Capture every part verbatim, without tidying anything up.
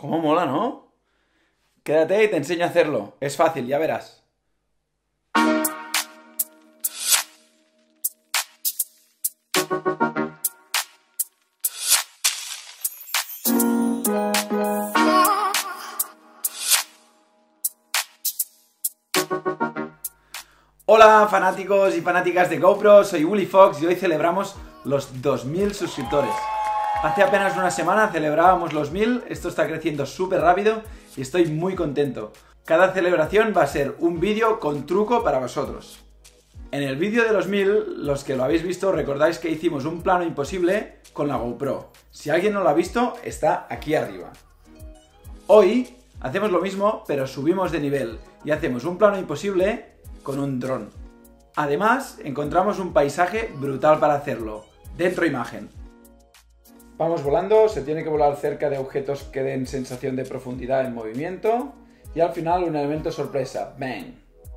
¿Cómo mola, no? Quédate y te enseño a hacerlo. Es fácil, ya verás. Hola fanáticos y fanáticas de GoPro, soy Willy Fox y hoy celebramos los dos mil suscriptores. Hace apenas una semana celebrábamos los mil, esto está creciendo súper rápido y estoy muy contento. Cada celebración va a ser un vídeo con truco para vosotros. En el vídeo de los mil, los que lo habéis visto, recordáis que hicimos un plano imposible con la GoPro. Si alguien no lo ha visto, está aquí arriba. Hoy hacemos lo mismo, pero subimos de nivel y hacemos un plano imposible con un dron. Además, encontramos un paisaje brutal para hacerlo. Dentro imagen. Vamos volando, se tiene que volar cerca de objetos que den sensación de profundidad en movimiento. Y al final un elemento sorpresa. ¡Bang!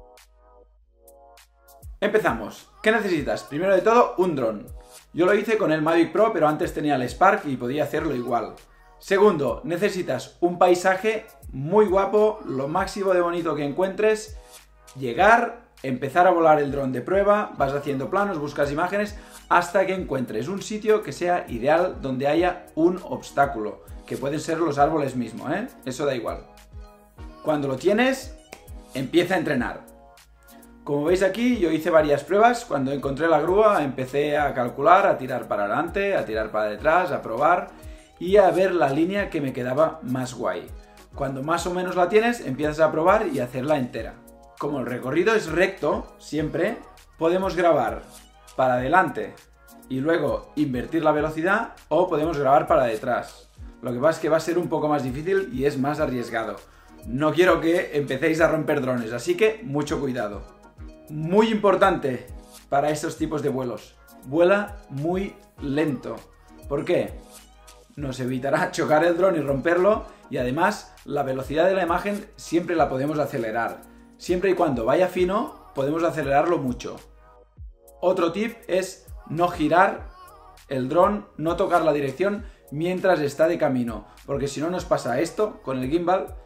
Empezamos. ¿Qué necesitas? Primero de todo, un dron. Yo lo hice con el Mavic Pro, pero antes tenía el Spark y podía hacerlo igual. Segundo, necesitas un paisaje muy guapo, lo máximo de bonito que encuentres. Llegar, empezar a volar el dron de prueba, vas haciendo planos, buscas imágenes, hasta que encuentres un sitio que sea ideal donde haya un obstáculo, que pueden ser los árboles mismos, ¿eh? Eso da igual. Cuando lo tienes, empieza a entrenar. Como veis aquí, yo hice varias pruebas. Cuando encontré la grúa, empecé a calcular, a tirar para adelante, a tirar para detrás, a probar y a ver la línea que me quedaba más guay. Cuando más o menos la tienes, empiezas a probar y a hacerla entera. Como el recorrido es recto, siempre, podemos grabar para adelante y luego invertir la velocidad, o podemos grabar para detrás. Lo que pasa es que va a ser un poco más difícil y es más arriesgado. No quiero que empecéis a romper drones, así que mucho cuidado. Muy importante para estos tipos de vuelos, vuela muy lento. ¿Por qué? Nos evitará chocar el dron y romperlo, y además la velocidad de la imagen siempre la podemos acelerar. Siempre y cuando vaya fino, podemos acelerarlo mucho. Otro tip es no girar el dron, no tocar la dirección mientras está de camino, porque si no nos pasa esto con el gimbal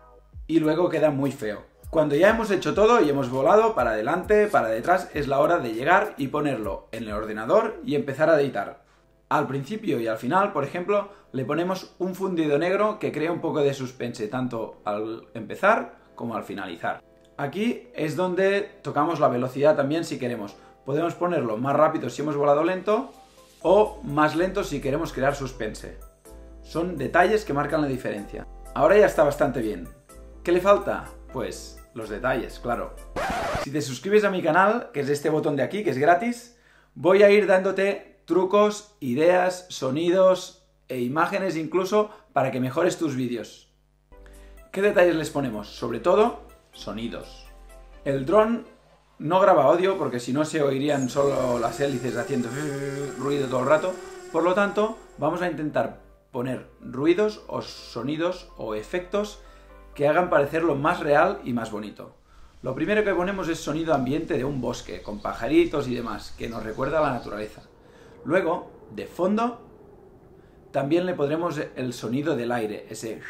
y luego queda muy feo. Cuando ya hemos hecho todo y hemos volado para adelante, para detrás, es la hora de llegar y ponerlo en el ordenador y empezar a editar. Al principio y al final, por ejemplo, le ponemos un fundido negro que crea un poco de suspense, tanto al empezar como al finalizar. Aquí es donde tocamos la velocidad también si queremos. Podemos ponerlo más rápido si hemos volado lento o más lento si queremos crear suspense. Son detalles que marcan la diferencia. Ahora ya está bastante bien. ¿Qué le falta? Pues los detalles, claro. Si te suscribes a mi canal, que es este botón de aquí, que es gratis, voy a ir dándote trucos, ideas, sonidos e imágenes incluso para que mejores tus vídeos. ¿Qué detalles les ponemos? Sobre todo, sonidos. El dron no graba audio porque si no se oirían solo las hélices haciendo ruido todo el rato. Por lo tanto, vamos a intentar poner ruidos o sonidos o efectos que hagan parecerlo más real y más bonito. Lo primero que ponemos es sonido ambiente de un bosque, con pajaritos y demás, que nos recuerda a la naturaleza. Luego, de fondo, también le pondremos el sonido del aire, ese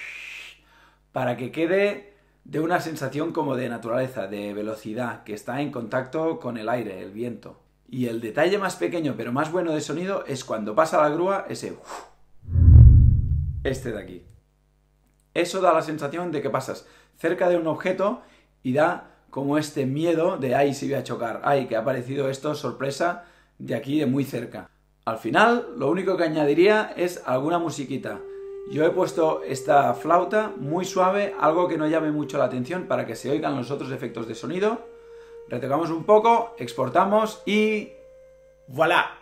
para que quede de una sensación como de naturaleza, de velocidad, que está en contacto con el aire, el viento. Y el detalle más pequeño pero más bueno de sonido es cuando pasa la grúa, ese este de aquí. Eso da la sensación de que pasas cerca de un objeto y da como este miedo de ay, si voy a chocar, ay, que ha aparecido esto, sorpresa, de aquí de muy cerca. Al final, lo único que añadiría es alguna musiquita. Yo he puesto esta flauta muy suave, algo que no llame mucho la atención para que se oigan los otros efectos de sonido. Retocamos un poco, exportamos y ¡voilà!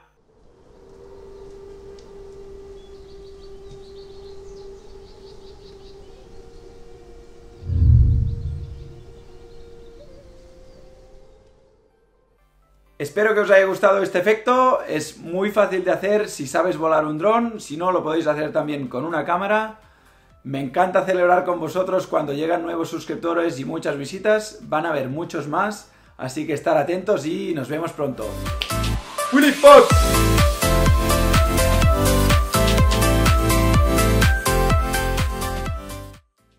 Espero que os haya gustado este efecto. Es muy fácil de hacer si sabes volar un dron, si no lo podéis hacer también con una cámara. Me encanta celebrar con vosotros cuando llegan nuevos suscriptores y muchas visitas. Van a haber muchos más, así que estar atentos y nos vemos pronto. Willy Fox.